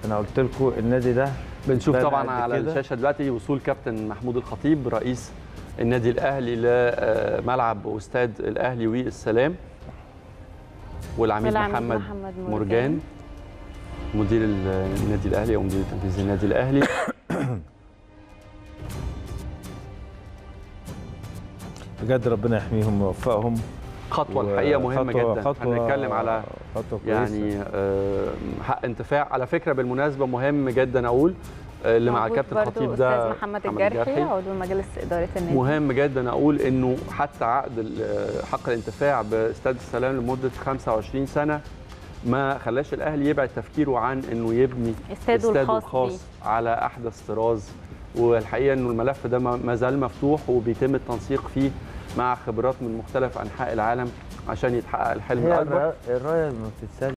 انا قلت لكم النادي ده بنشوف طبعا على الشاشه دلوقتي وصول كابتن محمود الخطيب رئيس النادي الاهلي لملعب واستاد الاهلي والسلام، والعميد محمد مرجان مدير النادي الاهلي او مدير تنفيذي النادي الاهلي. بجد ربنا يحميهم ويوفقهم. خطوه الحقيقه مهمه جدا. هنتكلم على يعني حق انتفاع. على فكره بالمناسبه مهم جدا اقول اللي مع الكابتن الخطيب ده استاذ محمد الجرحي عضو مجلس اداره النادي. مهم جدا اقول انه حتى عقد حق الانتفاع باستاد السلام لمده 25 سنه ما خلاش الاهلي يبعد تفكيره عن انه يبني استاده الخاص على احدث طراز. والحقيقه انه الملف ده ما زال مفتوح وبيتم التنسيق فيه مع خبرات من مختلف انحاء العالم عشان يتحقق الحلم الاكبر. الرايه لما بتتسال